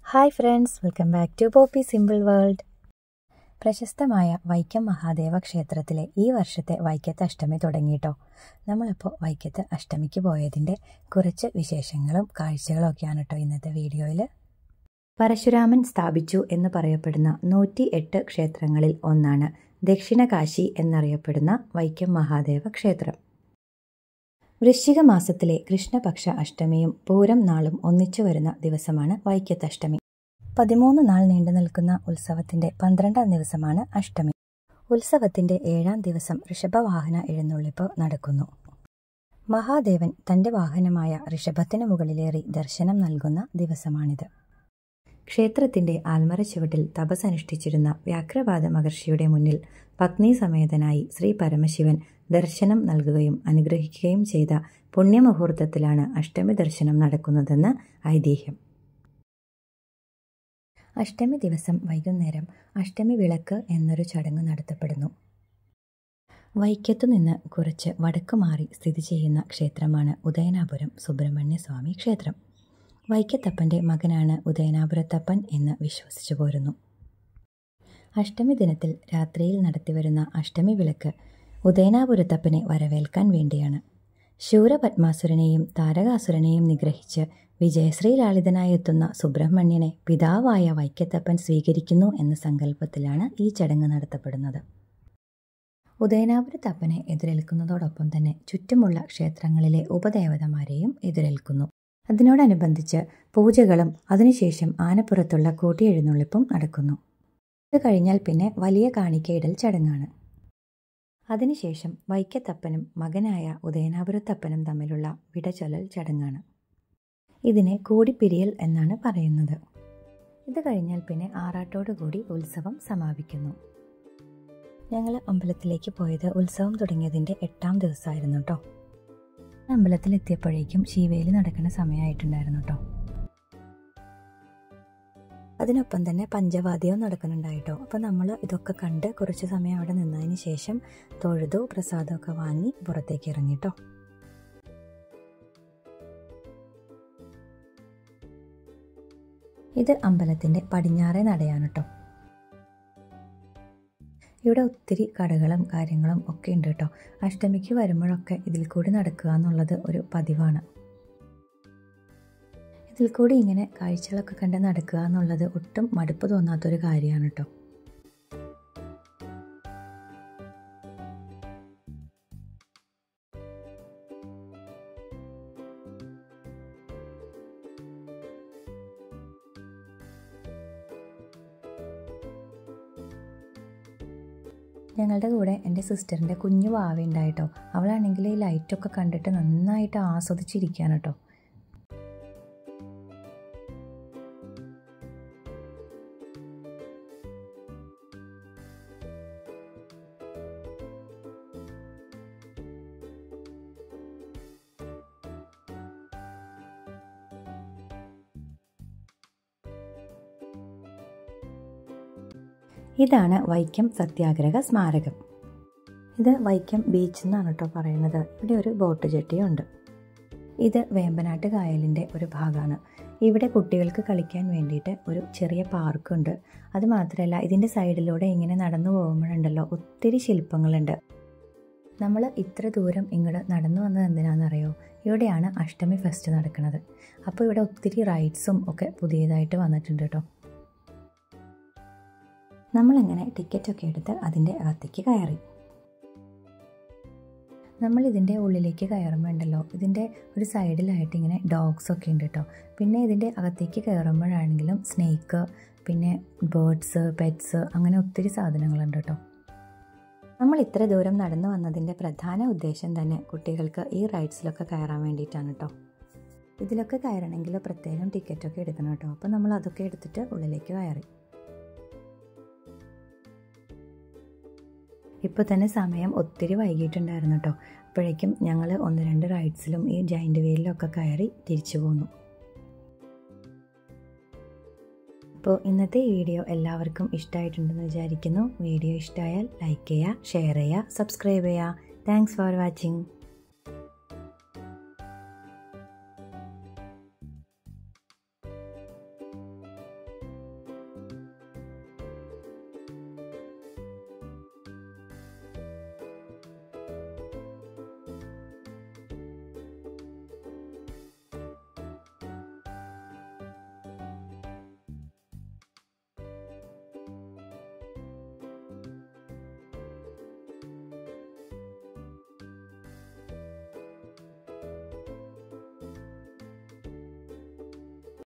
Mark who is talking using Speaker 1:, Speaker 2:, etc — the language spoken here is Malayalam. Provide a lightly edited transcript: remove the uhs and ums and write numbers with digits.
Speaker 1: Hi friends, welcome back to Poppy simple world. പ്രശസ്തമായ വൈക്കം മഹാദേവ ക്ഷേത്രത്തിലെ ഈ വർഷത്തെ വൈക്കത്തഷ്ടമി തുടങ്ങിയിട്ടോ. നമ്മളിപ്പോൾ വൈക്കത്ത് അഷ്ടമിക്ക് പോയതിൻ്റെ കുറച്ച് വിശേഷങ്ങളും കാഴ്ചകളും ഒക്കെയാണ് കേട്ടോ ഇന്നത്തെ വീഡിയോയിൽ. പരശുരാമൻ സ്ഥാപിച്ചു എന്ന് പറയപ്പെടുന്ന 108 ക്ഷേത്രങ്ങളിൽ ഒന്നാണ് ദക്ഷിണ കാശി എന്നറിയപ്പെടുന്ന വൈക്കം മഹാദേവ ക്ഷേത്രം. വൃശ്ചിക മാസത്തിലെ കൃഷ്ണപക്ഷ അഷ്ടമിയും പൂരം നാളും ഒന്നിച്ചു വരുന്ന ദിവസമാണ് വൈക്കത്തഷ്ടമി. 13 നാൾ നീണ്ടു നിൽക്കുന്ന ഉത്സവത്തിന്റെ 12ാം ദിവസമാണ് അഷ്ടമി. ഉത്സവത്തിന്റെ 7ാം ദിവസം ഋഷഭവാഹന എഴുന്നള്ളിപ്പ് നടക്കുന്നു. മഹാദേവൻ തന്റെ വാഹനമായ ഋഷഭത്തിന് മുകളിലേറി ദർശനം നൽകുന്ന ദിവസമാണിത്. ക്ഷേത്രത്തിന്റെ ആൽമര ചുവട്ടിൽ തപസ്സനുഷ്ഠിച്ചിരുന്ന വ്യാഘ്രപാദ മഹർഷിയുടെ മുന്നിൽ പത്നി സമേതനായി ശ്രീ പരമശിവൻ ദർശനം നൽകുകയും അനുഗ്രഹിക്കുകയും ചെയ്ത പുണ്യമുഹൂർത്തത്തിലാണ് അഷ്ടമി ദർശനം നടക്കുന്നതെന്ന് ഐതിഹ്യം. അഷ്ടമി ദിവസം വൈകുന്നേരം അഷ്ടമി വിളക്ക് എന്നൊരു ചടങ്ങ് നടത്തപ്പെടുന്നു. വൈക്കത്തു നിന്ന് കുറച്ച് വടക്കു മാറി സ്ഥിതി ചെയ്യുന്ന ക്ഷേത്രമാണ് ഉദയനാപുരം സുബ്രഹ്മണ്യ സ്വാമി ക്ഷേത്രം. വൈക്കത്തപ്പൻ്റെ മകനാണ് ഉദയനാപുരത്തപ്പൻ എന്ന് വിശ്വസിച്ചു പോരുന്നു. അഷ്ടമി ദിനത്തിൽ രാത്രിയിൽ നടത്തിവരുന്ന അഷ്ടമി വിളക്ക് ഉദയനാപുരത്തപ്പനെ വരവേൽക്കാൻ വേണ്ടിയാണ്. ശൂരപത്മാസുരനെയും താരകാസുരനെയും നിഗ്രഹിച്ച് വിജയശ്രീ ലാളിതനായി എത്തുന്ന സുബ്രഹ്മണ്യനെ പിതാവായ വൈക്കത്തപ്പൻ സ്വീകരിക്കുന്നു എന്ന സങ്കല്പത്തിലാണ് ഈ ചടങ്ങ് നടത്തപ്പെടുന്നത്. ഉദയനാപുരത്തപ്പനെ എതിരേൽക്കുന്നതോടൊപ്പം തന്നെ ചുറ്റുമുള്ള ക്ഷേത്രങ്ങളിലെ ഉപദേവതമാരെയും എതിരേൽക്കുന്നു. അതിനോടനുബന്ധിച്ച് പൂജകളും അതിനുശേഷം ആനപ്പുറത്തുള്ള കൂട്ടിയെഴുന്നള്ളിപ്പും നടക്കുന്നു. ഇത് കഴിഞ്ഞാൽ പിന്നെ വലിയ കാണിക്കയിടൽ ചടങ്ങാണ്. അതിനുശേഷം വൈക്കത്തപ്പനും മകനായ ഉദയനാപുരത്തപ്പനും തമ്മിലുള്ള വിടചൊല്ലൽ ചടങ്ങാണ്. ഇതിനെ കൂടിപ്പിരിയൽ എന്നാണ് പറയുന്നത്. ഇത് കഴിഞ്ഞാൽ പിന്നെ ആറാട്ടോടുകൂടി ഉത്സവം സമാപിക്കുന്നു. ഞങ്ങൾ അമ്പലത്തിലേക്ക് പോയത് ഉത്സവം തുടങ്ങിയതിൻ്റെ 8ാം ദിവസമായിരുന്നു കേട്ടോ. അമ്പലത്തിലെത്തിയപ്പോഴേക്കും ശീവേലി നടക്കുന്ന സമയമായിട്ടുണ്ടായിരുന്നു കേട്ടോ. അതിനൊപ്പം തന്നെ പഞ്ചവാദ്യവും നടക്കുന്നുണ്ടായിട്ടോ. അപ്പോൾ നമ്മൾ ഇതൊക്കെ കണ്ട് കുറച്ച് സമയം അവിടെ നിന്നതിന് ശേഷം തൊഴുതു പ്രസാദമൊക്കെ വാങ്ങി പുറത്തേക്ക് ഇറങ്ങിട്ടോ. ഇത് അമ്പലത്തിൻ്റെ പടിഞ്ഞാറേ നടയാണ് കേട്ടോ. ഇവിടെ ഒത്തിരി കടകളും കാര്യങ്ങളും ഒക്കെ ഉണ്ട് കേട്ടോ. അഷ്ടമിക്ക് വരുമ്പോഴൊക്കെ ഇതിൽ കൂടി നടക്കുക എന്നുള്ളത് ഒരു പതിവാണ്. ഇതിൽ കൂടി ഇങ്ങനെ കാഴ്ചകളൊക്കെ കണ്ട് നടക്കുക എന്നുള്ളത് ഒട്ടും മടുപ്പ് തോന്നാത്തൊരു കാര്യമാണ് കേട്ടോ. ഞങ്ങളുടെ കൂടെ എൻ്റെ സിസ്റ്ററിൻ്റെ കുഞ്ഞു വാവ ഉണ്ടായിട്ടോ. അവളാണെങ്കിൽ ഈ ലൈറ്റൊക്കെ കണ്ടിട്ട് നന്നായിട്ട് ആസ്വദിച്ചിരിക്കുകയാണ് കേട്ടോ. ഇതാണ് വൈക്കം സത്യാഗ്രഹ സ്മാരകം. ഇത് വൈക്കം ബീച്ച് എന്നാണ് കേട്ടോ പറയുന്നത്. ഇവിടെ ഒരു ബോട്ട് ജെട്ടിയുണ്ട്. ഇത് വേമ്പനാട്ട് കായലിൻ്റെ ഒരു ഭാഗമാണ്. ഇവിടെ കുട്ടികൾക്ക് കളിക്കാൻ വേണ്ടിയിട്ട് ഒരു ചെറിയ പാർക്കുണ്ട്. അതുമാത്രമല്ല ഇതിൻ്റെ സൈഡിലൂടെ ഇങ്ങനെ നടന്നു പോകുമ്പോഴുണ്ടല്ലോ ഒത്തിരി ശില്പങ്ങളുണ്ട്. നമ്മൾ ഇത്ര ദൂരം ഇങ്ങോട്ട് നടന്നു വന്നത് എന്തിനാണെന്നറിയോ? ഇവിടെയാണ് അഷ്ടമി ഫെസ്റ്റ് നടക്കുന്നത്. അപ്പോൾ ഇവിടെ ഒത്തിരി റൈഡ്സും ഒക്കെ പുതിയതായിട്ട് വന്നിട്ടുണ്ട് കേട്ടോ. നമ്മളിങ്ങനെ ടിക്കറ്റൊക്കെ എടുത്ത് അതിൻ്റെ അകത്തേക്ക് കയറി. നമ്മൾ ഇതിൻ്റെ ഉള്ളിലേക്ക് കയറുമ്പോൾ ഉണ്ടല്ലോ ഇതിൻ്റെ ഒരു സൈഡിലായിട്ട് ഇങ്ങനെ ഡോഗ്സൊക്കെ ഉണ്ട് കേട്ടോ. പിന്നെ ഇതിൻ്റെ അകത്തേക്ക് കയറുമ്പോഴാണെങ്കിലും സ്നേക്ക്, പിന്നെ ബേർഡ്സ്, പെറ്റ്സ്, അങ്ങനെ ഒത്തിരി സാധനങ്ങളുണ്ട് കേട്ടോ. നമ്മൾ ഇത്ര ദൂരം നടന്നു വന്നതിൻ്റെ പ്രധാന ഉദ്ദേശം തന്നെ കുട്ടികൾക്ക് ഈ റൈഡ്സിലൊക്കെ കയറാൻ വേണ്ടിയിട്ടാണ് കേട്ടോ. ഇതിലൊക്കെ കയറണമെങ്കിൽ പ്രത്യേകം ടിക്കറ്റൊക്കെ എടുക്കണം കേട്ടോ. അപ്പോൾ നമ്മൾ അതൊക്കെ എടുത്തിട്ട് ഉള്ളിലേക്ക് കയറി. ഇപ്പോൾ തന്നെ സമയം ഒത്തിരി വൈകിട്ടുണ്ടായിരുന്നു കേട്ടോ. അപ്പോഴേക്കും ഞങ്ങൾ 1-2 റൈഡ്സിലും ഈ ജയൻറ്റ് വീലിലൊക്കെ കയറി തിരിച്ചു പോന്നു. അപ്പോൾ ഇന്നത്തെ ഈ വീഡിയോ എല്ലാവർക്കും ഇഷ്ടമായിട്ടുണ്ടെന്ന് വിചാരിക്കുന്നു. വീഡിയോ ഇഷ്ടമായാൽ ലൈക്ക് ചെയ്യുക, ഷെയർ ചെയ്യുക, സബ്സ്ക്രൈബ് ചെയ്യുക. Thanks for watching.